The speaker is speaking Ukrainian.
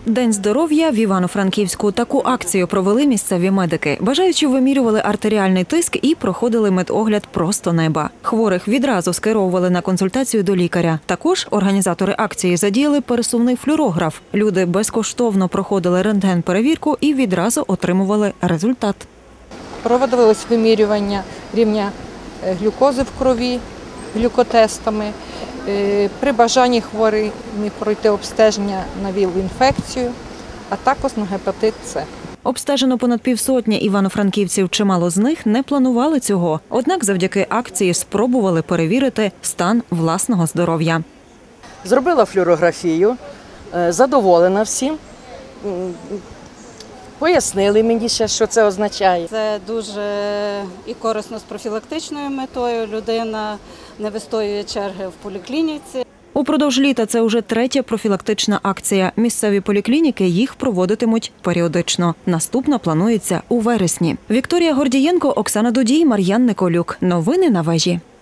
День здоров'я в Івано-Франківську. Таку акцію провели місцеві медики. Бажаючі вимірювали артеріальний тиск і проходили медогляд просто неба. Хворих відразу скеровували на консультацію до лікаря. Також організатори акції задіяли пересувний флюорограф. Люди безкоштовно проходили рентген-перевірку і відразу отримували результат. Проводилось вимірювання рівня глюкози в крові глюкотестами. При бажанні хворий міг пройти обстеження на ВІЛ-інфекцію, а також на гепатит С. Обстежено понад півсотні івано-франківців. Чимало з них не планували цього. Однак завдяки акції спробували перевірити стан власного здоров'я. Зробила флюорографію, задоволена всім. Пояснили мені ще, що це означає. Це дуже і корисно з профілактичною метою. Людина не вистоює черги в поліклініці. Упродовж літа це вже третя профілактична акція. Місцеві поліклініки їх проводитимуть періодично. Наступна планується у вересні. Вікторія Гордієнко, Оксана Дудій, Мар'ян Николюк. Новини на вежі.